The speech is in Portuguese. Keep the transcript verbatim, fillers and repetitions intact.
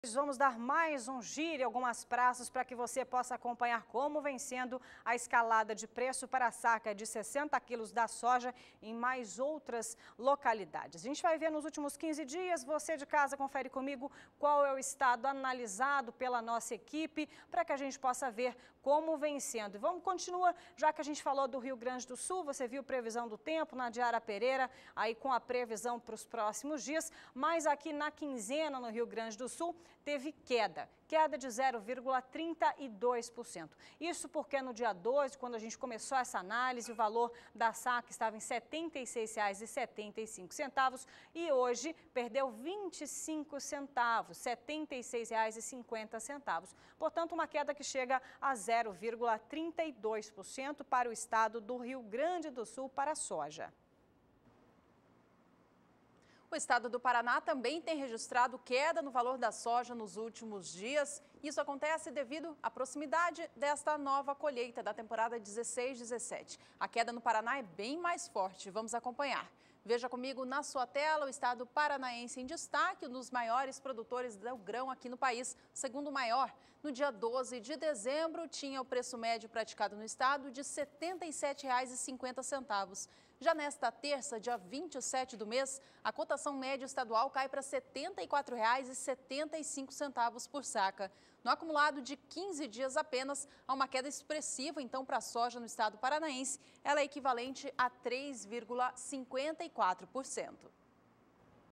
Vamos dar mais um giro em algumas praças para que você possa acompanhar como vem sendo a escalada de preço para a saca de sessenta quilos da soja em mais outras localidades. A gente vai ver nos últimos quinze dias, você de casa confere comigo qual é o estado analisado pela nossa equipe para que a gente possa ver como vem sendo. E vamos continuar, já que a gente falou do Rio Grande do Sul, você viu previsão do tempo na Diara Pereira, aí com a previsão para os próximos dias, mas aqui na quinzena no Rio Grande do Sul, teve queda, queda de zero vírgula trinta e dois por cento. Isso porque no dia doze, quando a gente começou essa análise, o valor da saca estava em setenta e seis reais e setenta e cinco centavos e hoje perdeu vinte e cinco centavos, setenta e seis reais e cinquenta centavos. Portanto, uma queda que chega a zero vírgula trinta e dois por cento para o estado do Rio Grande do Sul para a soja. O estado do Paraná também tem registrado queda no valor da soja nos últimos dias. Isso acontece devido à proximidade desta nova colheita da temporada dezesseis dezessete. A queda no Paraná é bem mais forte. Vamos acompanhar. Veja comigo na sua tela o estado paranaense em destaque, um dos maiores produtores do grão aqui no país, segundo maior. No dia doze de dezembro, tinha o preço médio praticado no estado de setenta e sete reais e cinquenta centavos. Já nesta terça, dia vinte e sete do mês, a cotação média estadual cai para setenta e quatro reais e setenta e cinco centavos por saca. No acumulado de quinze dias apenas, há uma queda expressiva então para a soja no estado paranaense. Ela é equivalente a três vírgula cinquenta e quatro por cento.